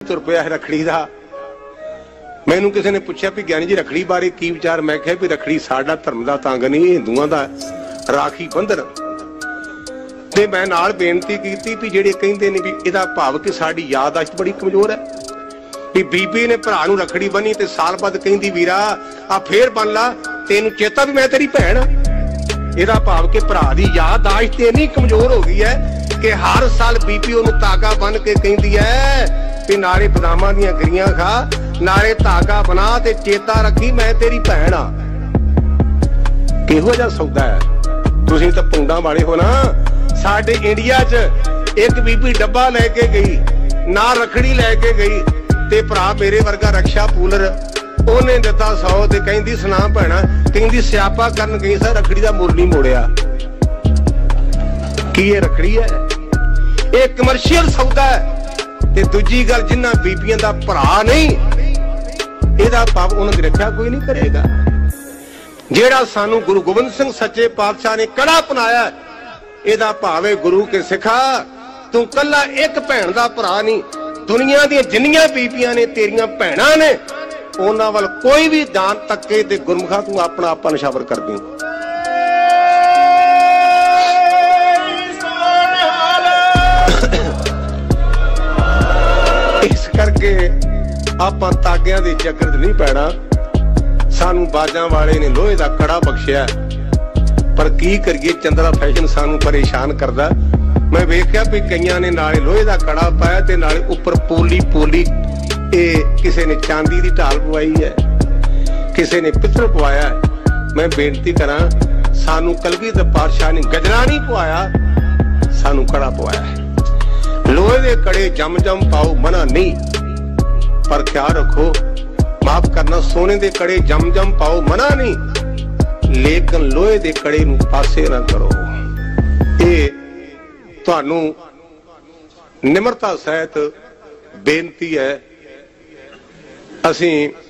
रुपया है रखड़ी का। मैनू किसी ने पूछा भी ज्ञानी जी रखड़ी बारे की विचार। मैं कहा भी रखड़ी साडा धर्म का तंग नहीं, हिंदुआं दा राखी बंधन। ते मैं नाल बेनती की भी जेडे कहंदे ने भी इहदा भाव कि साडी याददाश्त बड़ी कमजोर है भी बीबी ने भरा नूं रखड़ी बनी ते साल बाद कहंदी वीरा आ फिर बन ला, तेनू चेता भी मैं तेरी भैण। इहदा भाव कि भरा दी याददाश्त इन्नी कमजोर हो गई है कि हर साल बीबी उहनूं तागा बन के कहंदी है भी नाले बदामां दीयां गिरियां खा, नाले धागा बना ते चेता रखी मैं तेरी भैण आ। किहो जिहा सौदा है? तुसीं तां पुंडां वाले हो ना। साडे इंडिया च एक बीबी डब्बा लैके गई, ना रखड़ी लैके गई ते भरा मेरे वर्गा रक्षा पूलर ओने दिता 100 ते कहंदी सुना भैणा, कहंदी सियापा करन गई सा रखड़ी दा मुल नहीं मोड़िया। की ये रखड़ी है? ये कमर्शियल सौदा है। ते दूजी गल जिन्हां बीबियां दा भरा नहीं, इहदा भाव उन्हां दी रक्षा कोई नहीं करेगा। जेड़ा सानू गुरु गोबिंद सिंह सच्चे पातशाह ने कड़ा अपनाया, इहदा भाव है गुरु के सिखा तू कल्ला एक भैण दा भरा नहीं, दुनिया दी जिन्नियां बीबियां ने तेरियां भैणां ने उन्हां वल कोई भी दान तक्के ते गुरमुखा तू अपना आपा निशावर कर दी। इस करके आपां तागियां दे चक्कर च नहीं पैना। सानू बाजां वाले ने लोहे दा कड़ा बख्शिया, पर की करिए चंद्रा फैशन सानू परेशान करदा। मैं वेख्या भी कईयां ने नाले लोहे दा कड़ा पाया ते नाले उपर पोली पोली किसी ने चांदी की ढाल पवाई है, किसी ने पित्तर पवाया है। मैं बेनती करा सानू कलगीधर पातशाह ने गजरा नहीं पवाया, सानू कड़ा पवाया है। लोहे दे कड़े जम जम पाओ मना नहीं, पर ख्याल रखो माफ करना सोने दे कड़े जम जम पाओ मना नहीं, लेकिन लोहे दे कड़े नूं पासे ना करो। ये तुहानू निमरता सहित बेनती है। असीं